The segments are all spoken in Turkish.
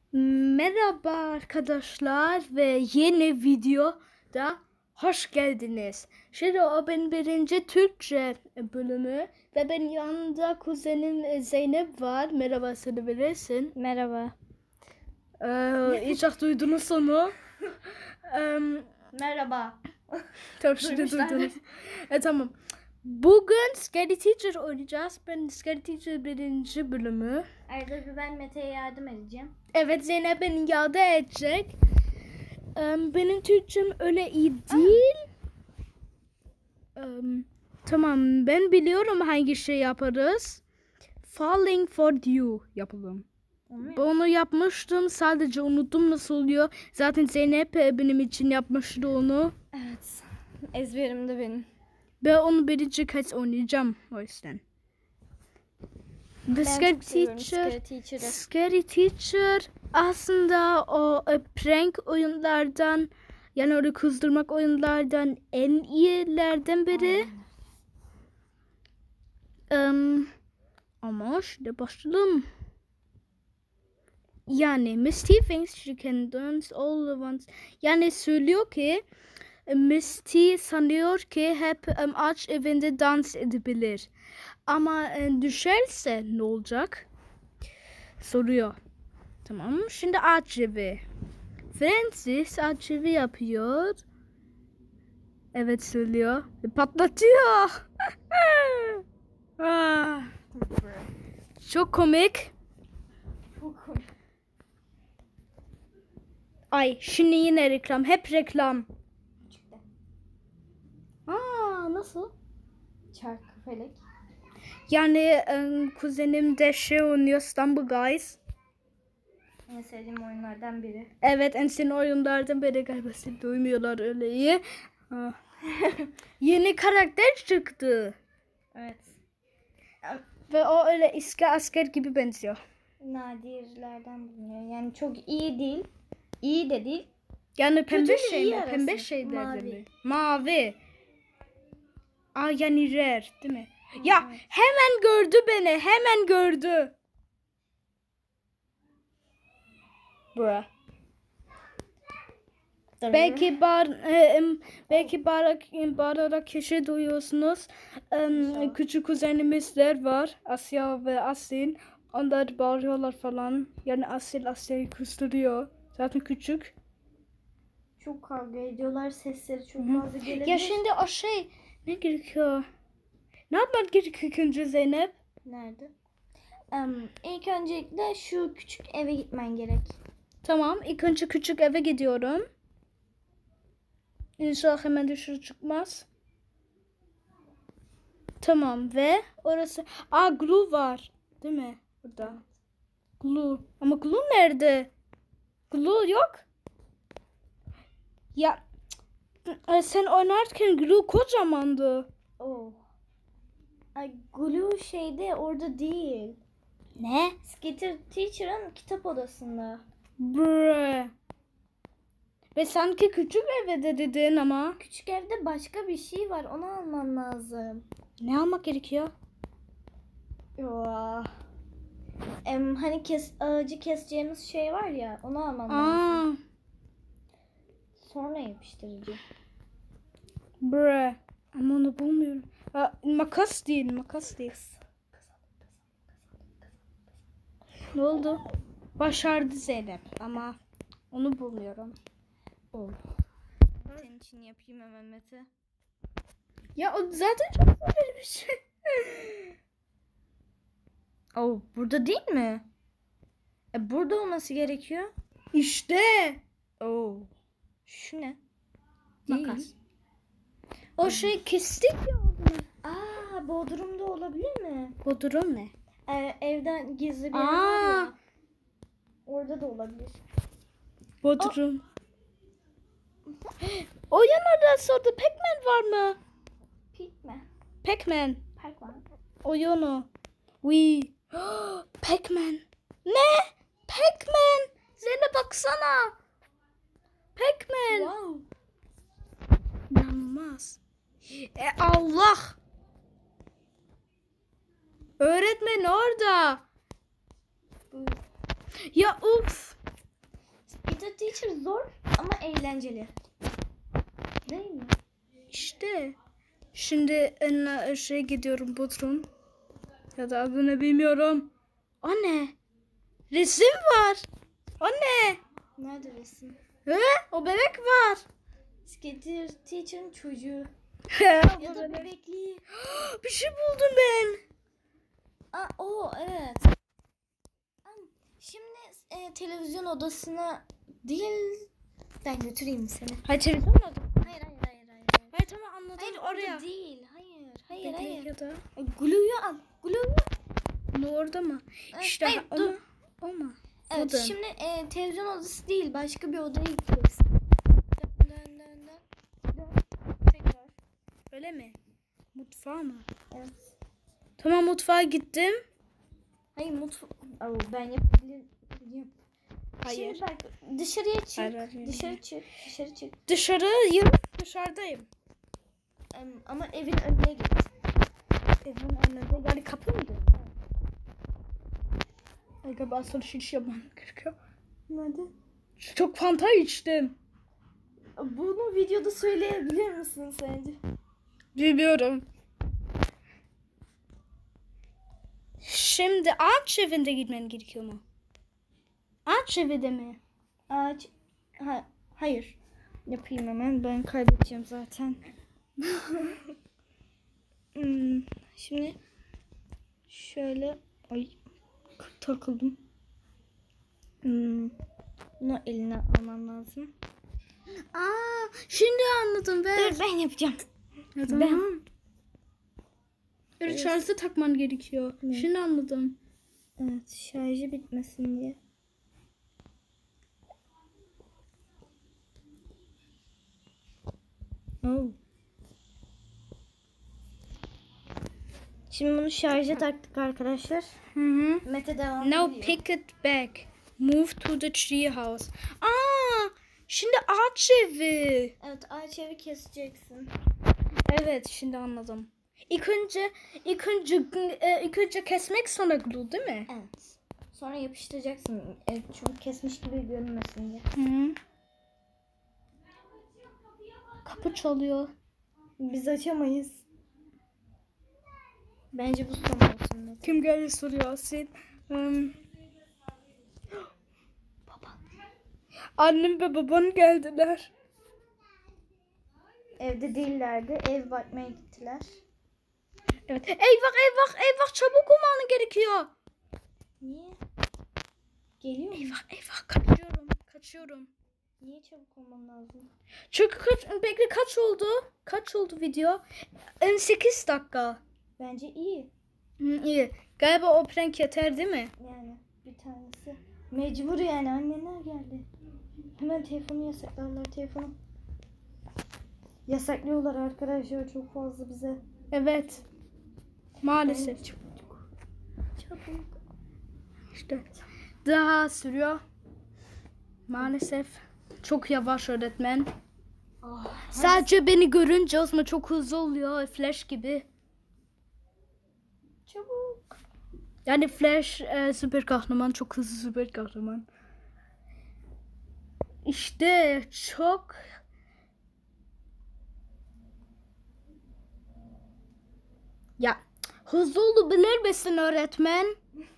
Merhaba arkadaşlar ve yeni videoda hoş geldiniz. Şimdi o benim birinci Türkçe bölümü ve benim yanında kuzenim Zeynep var. Merhaba, seni bilirsin. Merhaba. İnşallah duydunuz onu. Merhaba. Tamam, şimdi duydunuz. Tamam. Bugün Scary Teacher oynayacağız. Ben Scary Teacher birinci bölümü. Arada ben Mete'ye yardım edeceğim. Evet, Zeynep beni yardım edecek. Benim Türkçem öyle iyi değil. Tamam, ben biliyorum hangi şey yaparız. Falling for you yapalım. Onu yapmıştım, sadece unuttum nasıl oluyor. Zaten Zeynep benim için yapmıştı onu. Evet. Ezberimde benim. Ben onu birinci kez oynayacağım o yüzden. The Scary Teacher. Scary Teacher aslında o prank oyunlardan, yani öyle kızdırmak oyunlardan en iyilerden biri. Ama şimdi başlayalım. Yani Misty thinks she can dance all at once. Yani söylüyor ki Misty sanıyor ki hep ağaç evinde dans edebilir. Ama düşerse ne olacak? Soruyor. Tamam. Şimdi ağaç evi. Francis ağaç evi yapıyor. Evet, söylüyor. Patlatıyor. Çok komik. Ay, şimdi yine reklam. Hep reklam. Nasıl? Çarkı felek. Yani kuzenim de şey oynuyor, İstanbul Guys. En sevdiğim oyunlardan biri. Evet, en sevdiğim oyunlardan biri galiba. Sizi duymuyorlar öyle iyi. Yeni karakter çıktı. Evet. Ve o öyle eski asker gibi benziyor. Nadirlerden bulunuyor. Yani çok iyi değil. İyi de değil. Yani pembe Kötü şey iyi mi? arası. Pembe şey Mavi. mi? Mavi. Yani rare değil mi? Ya hemen gördü beni. Hemen gördü. Bra. Belki bağırarak kişi duyuyorsunuz. Küçük kuzenimizler var. Asya ve Asil. Onlar bağırıyorlar falan. Yani Asya'yı kıstırıyor. Zaten küçük. Çok kavga ediyorlar. Sesleri çok fazla gelebilir. Ya şimdi o şey ne gerekiyor? Ne yapmak gerekiyor ikinci Zeynep? Nerede? İlk öncelikle şu küçük eve gitmen gerek. Tamam. İlk önce küçük eve gidiyorum. İnşallah hemen dışarı çıkmaz. Tamam ve orası... glue var. Değil mi? Burada. Glue. Ama glue nerede? Glue yok. Ya sen oynarken glue kocamandı. Oh. Ay, Glue şeyde orada değil. Ne? Skater Teacher'ın kitap odasında. Bre. Ve sanki küçük evde dedin ama. Küçük evde başka bir şey var. Onu alman lazım. Ne almak gerekiyor? Yo. Hani ağacı keseceğimiz şey var ya. Onu alman lazım. Sonra yapıştırıcı. Bre. Ama onu bulmuyorum. Makas değil. Ne oldu? Başardı Zeynep ama onu bulmuyorum. Oh. Senin için yapayım hemen Mete. Ya o zaten çok güzel bir şey. Oh, burada değil mi? Burada olması gerekiyor. İşte. Oh. Şu ne? Makas. Değil. O şey kestik ya. Bodrum'da olabilir mi? Bodrum ne? Evden gizli bir yer var ya. Orada da olabilir. Bodrum. O yanarda sordu. Pac-Man var mı? Pac-Man. Oyunu. Pac-Man. Ne? Pac-Man. Zeynep baksana. Pac-Man. Wow. İnanılmaz. Allah. Öğretmen orada. Ya uf. Skater Teacher zor ama eğlenceli. Değil mi? İşte. Şimdi gidiyorum Bodrum. Ya da adını bilmiyorum. O ne? Resim var. O ne? Nerede resim? He? O bebek var. Skater Teacher'ın çocuğu. Ya Ya da bebekliği. Bir şey buldum ben. O evet. Şimdi televizyon odasına değil, ben götüreyim seni. Hayır televizyon mu? Hayır. Hayır tamam anladım. Hayır Oraya. orada değil. Hayır. Bebek ya da. Glue'yu al. Glue'yu. Ne orada mı? İşte Hayır, dur. o mu? Evet Odun. şimdi televizyon odası değil, başka bir odaya gideceksin. Dön. Tekrar. Öyle mi? Mutfağa mı? Evet. Tamam mutfağa gittim. Hayır ben yapabilirim. Hayır. Şimdi bak dışarıya çık. Hayır. Dışarı çık. Dışarıyım. Dışarıdayım. Ama evin önüne git. Evin önünde. Yani kapı mıydı? Ay galiba sonra şiş yapmam gerekiyor. Nerede? Çok fanta içtim. Bunu videoda söyleyebilir misin sence? Bilmiyorum. Şimdi ağaç evinde gitmen gerekiyor mu? Ağaç evinde mi? Hayır. Yapayım hemen. Ben kaybedeceğim zaten. Şimdi şöyle takıldım. Bunu eline alman lazım. Şimdi anladım ben. Dur ben yapacağım. Ya, tamam. Şarjı takman gerekiyor. Ne? Şimdi anladım. Evet, şarjı bitmesin diye. Şimdi bunu şarja taktık arkadaşlar. Mete devam ediyor. Now pick it back. Move to the tree house. Şimdi ağaç evi. Evet, ağaç evi keseceksin. Evet, şimdi anladım. İlk önce kesmek sonra glue değil mi? Evet. Sonra yapıştıracaksın. Çünkü kesmiş gibi görünmesin diye. Kapı çalıyor. Biz açamayız. Bence bu son olsun. Mete. Kim geldi soruyor Asil. Baba. Annem ve babam geldiler. Evde değillerdi. Ev bakmaya gittiler. Evet. Eyvah çabuk olman gerekiyor. Niye? Geliyor mu? Eyvah kaçıyorum. Niye çabuk olman lazım? Çünkü kaç oldu? Kaç oldu video? 8 dakika. Bence iyi. İyi. Galiba o prank yeter değil mi? Yani bir tanesi. Mecbur yani, anneler geldi. Hemen telefonu yasaklarlar, telefonu. Yasaklıyorlar arkadaşlar çok fazla bize. Evet. Maalesef. Çabuk. İşte daha sürüyor. Maalesef. Çok yavaş öğretmen. Sadece beni görünce o zaman çok hızlı oluyor. Flash gibi. Çabuk. Yani Flash süper kahraman. Çok hızlı süper kahraman. İşte çok... Ya hızlı olabilir misin öğretmen?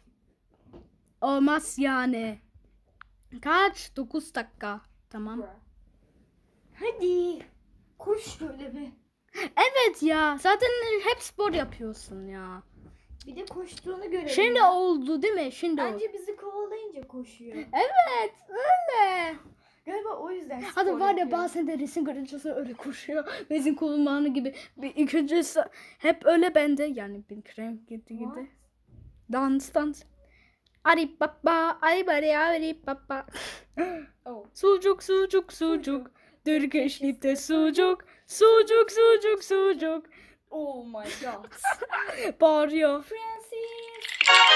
Olmaz yani. Kaç? 9 dakika. Tamam. Hadi. Koş şöyle bir. Evet ya. Zaten hep spor yapıyorsun ya. Bir de koştuğunu görelim. Şimdi ya. oldu değil mi? Şimdi oldu. Bence bizi kovalayınca koşuyor. Evet öyle. Galiba o yüzden spor Hadi var ya yapıyor. bazen de resim görünce öyle koşuyor. Bizim kullanmanı gibi. İlk önce hep öyle bende. Yani bir krem gibi. Dans. Ari baba, ari baba. Oh. Sucuk. Türkisch liebte sucuk. Sucuk. Oh my god. Bağırıyor. Francis.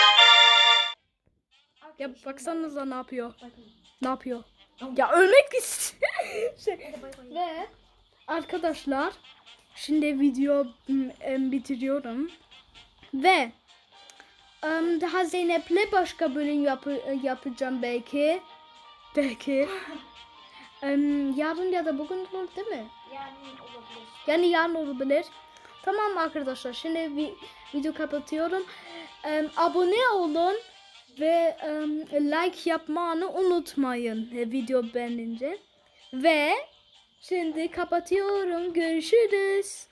Ya baksanıza ne yapıyor. Bakın. Ne yapıyor? Ya ölmek istiyor. Hadi bay bay. Ve arkadaşlar şimdi video bitiriyorum. Ve daha Zeynep'le başka bölüm yapacağım belki. Peki. Yarın ya da bugün olur değil mi? Yani olabilir. Yani yarın olabilir. Tamam arkadaşlar, şimdi video kapatıyorum. Abone olun ve like yapmayı unutmayın video beğenince. Ve şimdi kapatıyorum. Görüşürüz.